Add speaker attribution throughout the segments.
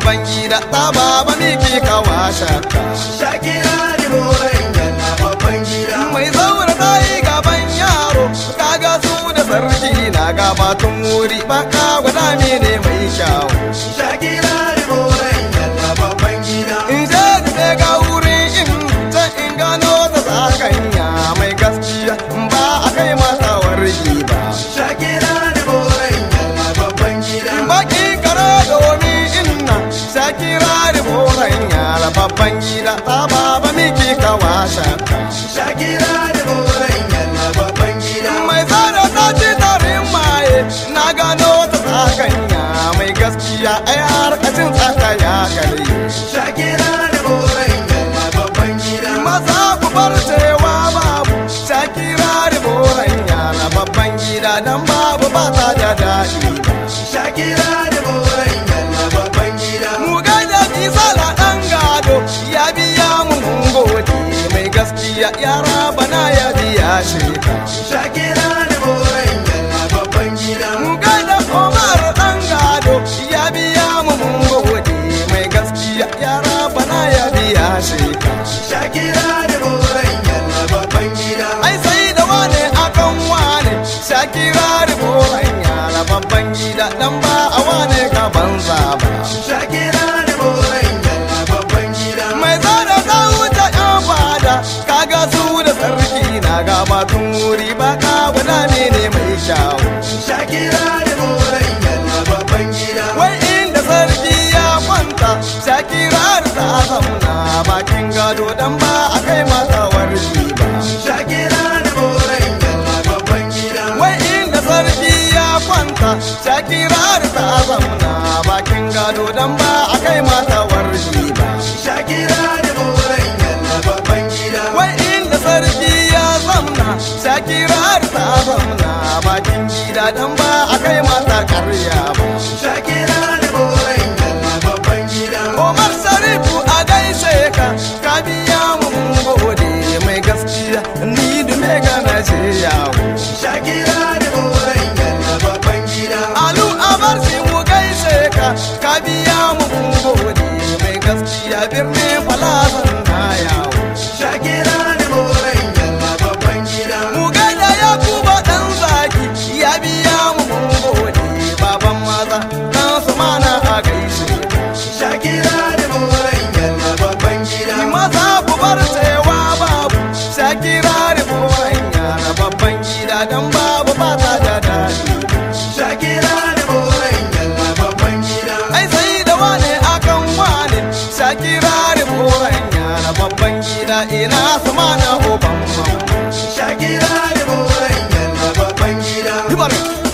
Speaker 1: babban gida ta baba miki kawa shakka
Speaker 2: Shakira da boran yalla babban gida.
Speaker 1: mai zaura ta yi gaban yaro kaga su da sarki na gabatun wuri baka guda ne mai kyawu
Speaker 2: Shakira da boran yalla babban gida.
Speaker 1: in je da ga wurin in ta in gano ta sakanya mai gaskiya ba a kai mata wargi ba
Speaker 2: Shakira da boran yalla babban gida.
Speaker 1: baki kara domin inna shakira da boran yara babban gida ta baba miki kawa shakka
Speaker 2: Shakira da boran yalla babban gida.
Speaker 1: mai tsada ta ci tarin maye na gano ta sakanya mai gaskiya ai harkacin tsaka ya gare
Speaker 2: Shakira da boran yalla babban gida.
Speaker 1: maza ku bar cewa babu shakira da boran yara babban gida dan babu ba ta da daɗi
Speaker 2: Shakira da boran yalla babban gida.
Speaker 1: mu gaida isa da ɗan gado ya biya mu mun gode mai gaskiya yara bana ya biya shi
Speaker 2: Shakira da boran yalla babban gida.
Speaker 1: mu gaida Omar ɗan gado ya biya mu mun gode mai gaskiya yara bana ya biya shi
Speaker 2: Shakira da boran yalla babban gida.
Speaker 1: ai sai da wane akan wane shakira da boran yara babban gida dan ba a wane ka banza ba
Speaker 2: Shakira da boran yalla babban gida.
Speaker 1: mai tsada ta wuce yan fada kaga su da sarki na gaba tun wuri ba ka guda ne mai kyawu
Speaker 2: Shakira da boran yalla babban gida.
Speaker 1: wai inda sarki ya kwanta shakira da ta zauna bakin gado dan ba a kai mata warji ba
Speaker 2: Shakira da boran yalla babban gida.
Speaker 1: wai inda sarki ya kwanta shakira da ta zauna bakin gado dan ba a kai mata warji ba
Speaker 2: Shakira da boran yalla babban gida.
Speaker 1: wai inda sarki ya zamna shakira da ta zauna bakin gida dan ba a kai mata karya ba
Speaker 2: Shakira da boran yalla babban gida.
Speaker 1: Omar Sharifu a gaishe ka ka biya mu mun gode mai gaskiya ni dume gana ce yawo
Speaker 2: Shakira da boran yalla babban gida.
Speaker 1: Alu abar si mu gaishe ka biya mu mun gode mai gaskiya birnin falazan na yawo
Speaker 2: Shakira da boran yalla babban gida.
Speaker 1: mu gaida ya kuba dan zaki ya biya mu mun gode baban maza dan su mana a gaishe
Speaker 2: Shakira da boran yalla babban gida.
Speaker 1: maza ku bar cewa babu shakira da boran yara babban gida dan babu ba ta da daɗi
Speaker 2: Shakira da boran yalla babban gida.
Speaker 1: ai sai da wane akan wane shakira da boran yara babban gida ina su mana oban mamma
Speaker 2: Shakira da boran yalla babban gida.
Speaker 1: Hibar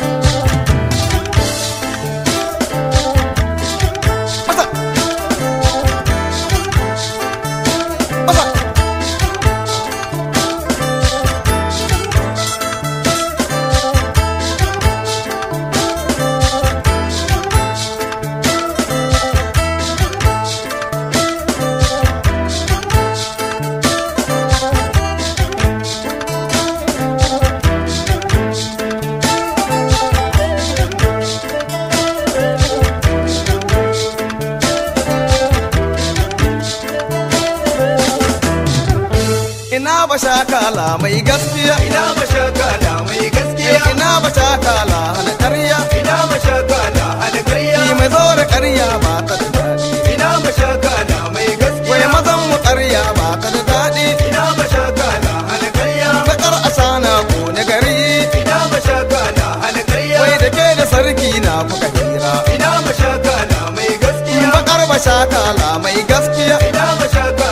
Speaker 1: Masa Masa ina ba shakala mai gaskiya
Speaker 2: Ina mashakala mai gaskiya.
Speaker 1: ina ba shakala hana ƙarya
Speaker 2: Ina mashakala alƙarya.
Speaker 1: ni mai zo da ƙarya ba ta da daɗi
Speaker 2: Ina mashakala mai
Speaker 1: wai
Speaker 2: gaskiya.
Speaker 1: mazan mu ƙarya ba ta da daɗi
Speaker 2: Ina mashakala alƙarya.
Speaker 1: bakar asana ko na gari
Speaker 2: Ina mashakala alƙarya.
Speaker 1: wai da ke da sarki na kuka hira
Speaker 2: Ina mashakala mai gaskiya.
Speaker 1: bakar ba shakala mai gaskiya
Speaker 2: Ina mashakala